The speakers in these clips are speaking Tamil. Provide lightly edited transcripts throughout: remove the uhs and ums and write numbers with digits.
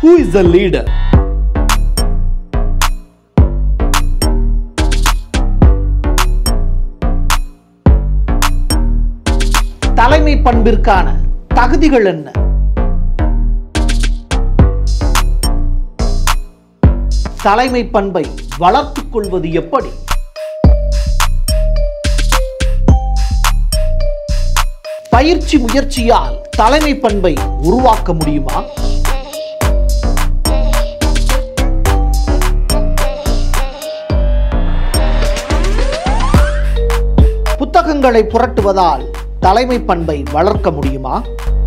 Who is the leader? தலைமை பண்பிற்கான தகுதிகள் என்ன? தலைமை பண்பை வளர்த்துக் கொள்வது எப்படி? பயிற்சி முயற்சியால் தலைமை பண்பை உருவாக்க முடியுமா? புத்தகங்களை புரட்டுவதால் தலைமை பண்பை வளர்க்க முடியுமா?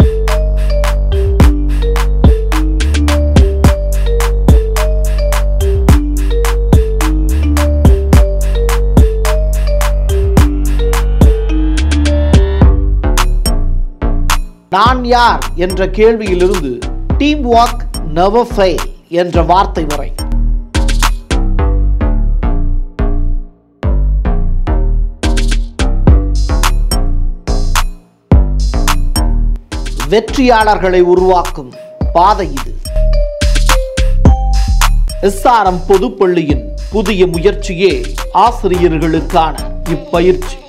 நான் யார் என்ற கேள்வியிலிருந்து டீம் ஒர்க் நெவர் ஃபெயில் என்ற வார்த்தை வரை வெற்றியாளர்களை உருவாக்கும் பாதை இது. SRM பொதுப்பள்ளியின் புதிய முயற்சியே ஆசிரியர்களுக்கான இப்பயிற்சி.